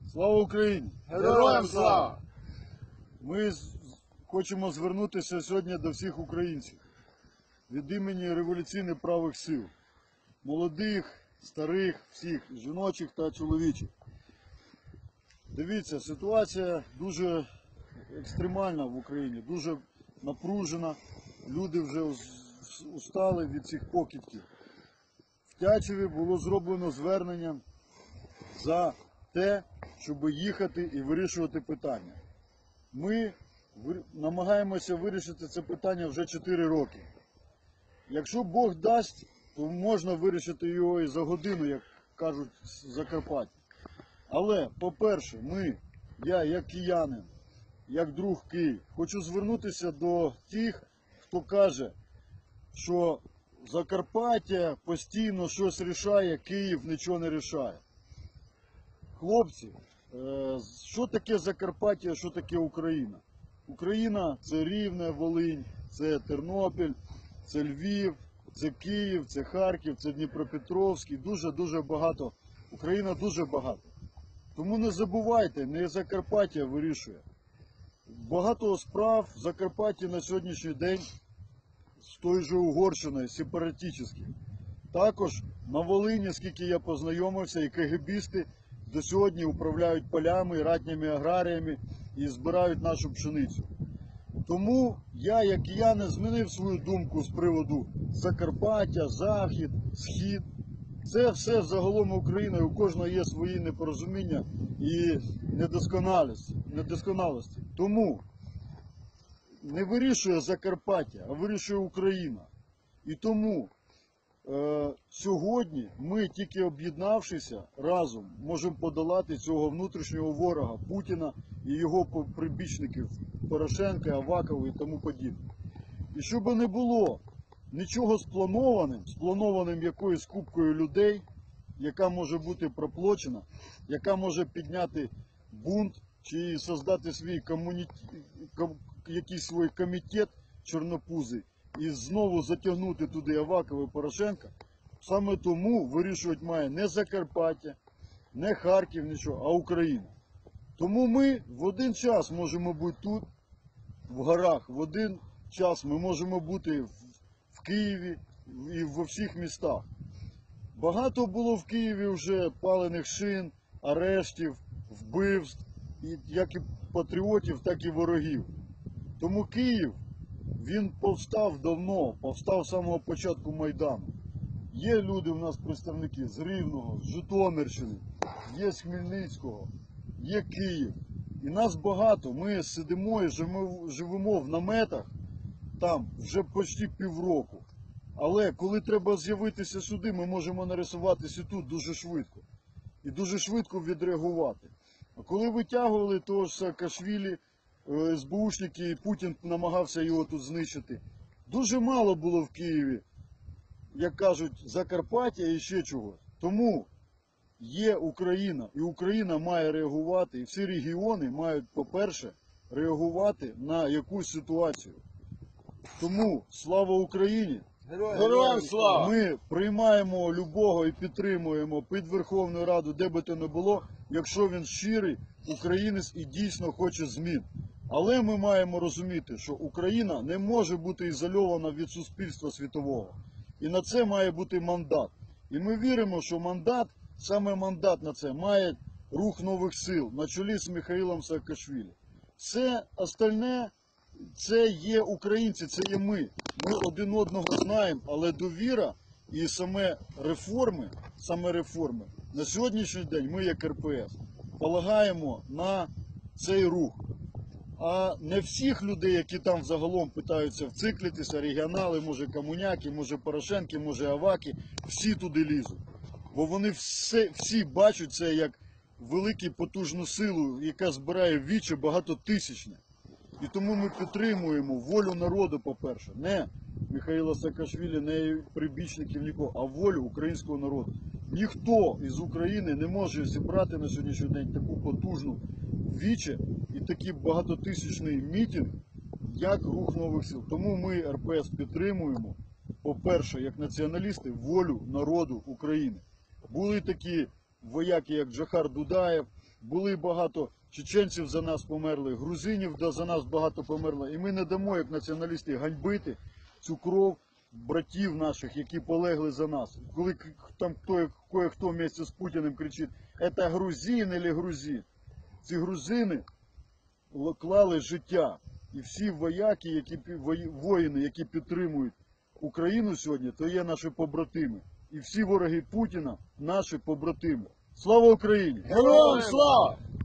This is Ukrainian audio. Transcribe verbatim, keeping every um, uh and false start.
Слава Україні! Героям слава! Ми хочемо звернутися сьогодні до всіх українців від імені революційних правих сил. Молодих, старих, всіх, жіночих та чоловічих. Дивіться, ситуація дуже екстремальна в Україні, дуже напружена. Люди вже устали від цих покидьків. В Тячеві було зроблено звернення за те, щоб їхати і вирішувати питання. Ми намагаємося вирішити це питання вже чотири роки. Якщо Бог дасть, то можна вирішити його і за годину, як кажуть в Закарпатті. Але, по-перше, ми, я як киянин, як друг Київ, хочу звернутися до тих, хто каже, що Закарпаття постійно щось рішає, Київ нічого не рішає. Хлопці, що таке Закарпаття, що таке Україна? Україна – це Рівне, Волинь, це Тернопіль, це Львів, це Київ, це Харків, це Дніпропетровський, дуже-дуже багато. Україна дуже багато. Тому не забувайте, не Закарпаття вирішує. Багато справ в Закарпатті на сьогоднішній день з тою же Угорщиною, сепаратистських. Також на Волині, скільки я познайомився, і кегебісти до сьогодні управляють полями, ратніми аграріями і збирають нашу пшеницю. Тому я, як киянин, змінив свою думку з приводу Закарпаття, Захід, Схід. Це все загалом Україна, і у кожного є свої непорозуміння і недосконалості. недосконалості. Тому не вирішує Закарпаття, а вирішує Україна. І тому е, сьогодні ми, тільки об'єднавшися разом, можемо подолати цього внутрішнього ворога Путіна і його прибічників Порошенка, Авакова і тому подібне. І щоб не було нічого спланованим, спланованим якоюсь купкою людей, яка може бути проплачена, яка може підняти бунт чи создати свій комуні... якийсь свій комітет чорнопузий і знову затягнути туди Авакова і Порошенка, саме тому вирішувати має не Закарпаття, не Харків, нічого, а Україна. Тому ми в один час можемо бути тут, в горах, в один час ми можемо бути в Києві і во всіх містах. Багато було в Києві вже палених шин, арештів, вбивств, як і патріотів, так і ворогів. Тому Київ, він повстав давно, повстав з самого початку Майдану. Є люди у нас представники з Рівного, з Житомирщини, є з Хмельницького, є Київ. І нас багато, ми сидимо і живемо в наметах там вже почти півроку. Але коли треба з'явитися сюди, ми можемо нарисуватися тут дуже швидко. І дуже швидко відреагувати. А коли витягували того ж Саакашвілі, ес бе ушники, і Путін намагався його тут знищити, дуже мало було в Києві, як кажуть, Закарпаття і ще чогось. Тому є Україна, і Україна має реагувати, і всі регіони мають, по-перше, реагувати на якусь ситуацію. Тому слава Україні! Героям слава! Ми приймаємо любого і підтримуємо під Верховну Раду, де би то не було, якщо він щирий українець і дійсно хоче змін. Але ми маємо розуміти, що Україна не може бути ізольована від суспільства світового. І на це має бути мандат. І ми віримо, що мандат, саме мандат на це, має рух нових сил на чолі з Михаїлом Саакашвілі. Все остальне, це є українці, це є ми. Ми один одного знаємо, але довіра і саме реформи, саме реформи, на сьогоднішній день ми, як ер пе ес, полагаємо на цей рух. А не всіх людей, які там загалом питаються вциклитися, регіонали, може комуняки, може Порошенки, може Аваки, всі туди лізуть. Бо вони все, всі бачать це як велику потужну силу, яка збирає віче багатотисячне. І тому ми підтримуємо волю народу, по-перше, не Михаїла Саакашвілі, не прибічників нікого, а волю українського народу. Ніхто із України не може зібрати на сьогоднішній день таку потужну віче і такий багатотисячний мітинг, як рух нових сил. Тому ми, ер пе ес, підтримуємо, по-перше, як націоналісти, волю народу України. Були такі вояки, як Джохар Дудаєв, Були багато чеченців за нас померли, грузинів да, за нас багато померло. І ми не дамо, як націоналісти, ганьбити цю кров братів наших, які полегли за нас. Коли к- там хто, кое-хто вместе з Путіним кричить, це грузин или грузин. Ці грузини л- клали життя. І всі вояки, які, пі- вої- воїни, які підтримують Україну сьогодні, то є наші побратими. І всі вороги Путіна наші побратими. Слава Україні! Героям слава!